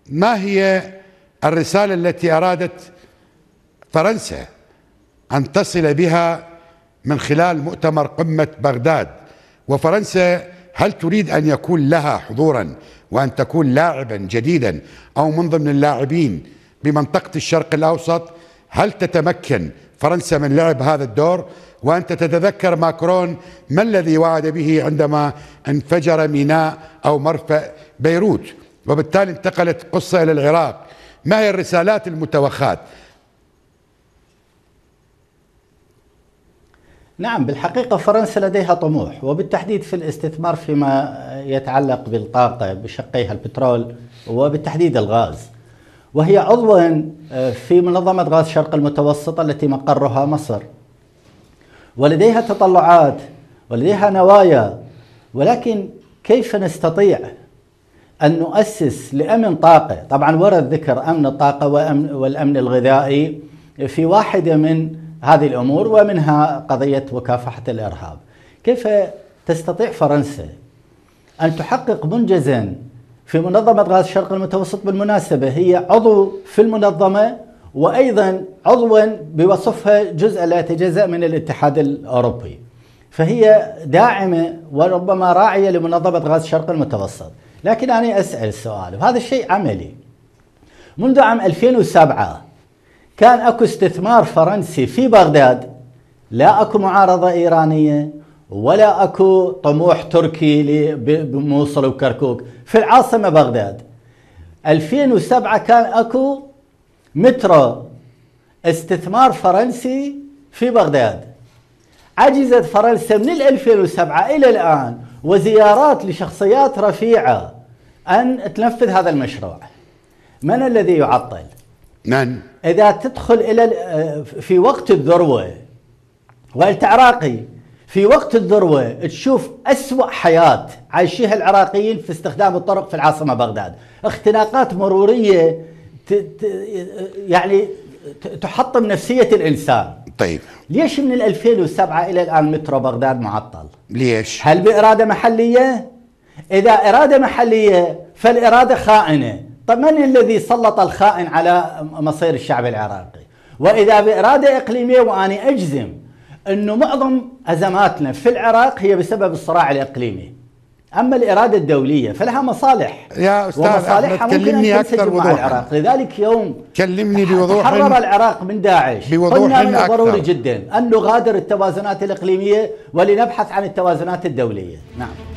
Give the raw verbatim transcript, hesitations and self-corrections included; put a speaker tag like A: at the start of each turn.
A: ما هي الرسالة التي أرادت فرنسا أن تصل بها من خلال مؤتمر قمة بغداد؟ وفرنسا هل تريد أن يكون لها حضورا وأن تكون لاعبا جديدا أو من ضمن اللاعبين بمنطقة الشرق الأوسط؟ هل تتمكن فرنسا من لعب هذا الدور؟ وأنت تتذكر ماكرون ما الذي وعد به عندما انفجر ميناء أو مرفأ بيروت، وبالتالي انتقلت قصة إلى العراق. ما هي الرسالات المتوخاة؟
B: نعم، بالحقيقة فرنسا لديها طموح، وبالتحديد في الاستثمار فيما يتعلق بالطاقة بشقيها البترول وبالتحديد الغاز، وهي عضوا في منظمة غاز شرق المتوسط التي مقرها مصر، ولديها تطلعات ولديها نوايا. ولكن كيف نستطيع أن نؤسس لأمن طاقة؟ طبعا ورد ذكر أمن الطاقة والأمن الغذائي في واحدة من هذه الأمور، ومنها قضية مكافحة الإرهاب. كيف تستطيع فرنسا أن تحقق منجزا في منظمة غاز شرق المتوسط؟ بالمناسبة هي عضو في المنظمة، وأيضا عضوا بوصفها جزء لا يتجزأ من الاتحاد الأوروبي، فهي داعمة وربما راعية لمنظمة غاز شرق المتوسط. لكن أنا أسأل السؤال، وهذا الشيء عملي. منذ عام ألفين وسبعة كان أكو استثمار فرنسي في بغداد، لا أكو معارضة إيرانية ولا أكو طموح تركي بموصل وكركوك في العاصمة بغداد. ألفين وسبعة كان أكو مترو استثمار فرنسي في بغداد. عجزت فرنسا من ألفين وسبعة إلى الآن وزيارات لشخصيات رفيعة أن تنفذ هذا المشروع. من الذي يعطل؟
A: من؟
B: إذا تدخل إلى في وقت الذروة، وأنت عراقي في وقت الذروة تشوف أسوأ حياة عايشيها العراقيين في استخدام الطرق في العاصمة بغداد، اختناقات مرورية يعني تحطم نفسية الإنسان.
A: طيب
B: ليش من ألفين وسبعة إلى الآن مترو بغداد معطل؟
A: ليش؟
B: هل بإرادة محلية؟ إذا إرادة محلية فالإرادة خائنة. طب من الذي سلط الخائن على مصير الشعب العراقي؟ وإذا بإرادة إقليمية، وأنا أجزم أنه معظم أزماتنا في العراق هي بسبب الصراع الإقليمي. أما الإرادة الدولية فلها مصالح،
A: يا أستاذ أحمد كلمني أكثر وضوحا.
B: لذلك يوم
A: كلمني بوضوح.
B: تحرر العراق من داعش،
A: بوضوح
B: قلنا ضروري جدا أن نغادر التوازنات الإقليمية ولنبحث عن التوازنات الدولية. نعم.